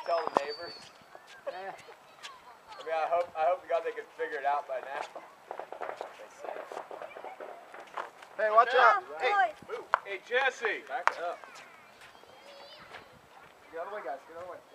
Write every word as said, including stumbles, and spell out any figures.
tell the neighbors? Eh. I mean, I hope I hope to God they can figure it out by now. Hey, watch out! Hey, move. Hey, Jesse. Back it up. Get out of the way, guys. Get out of the way.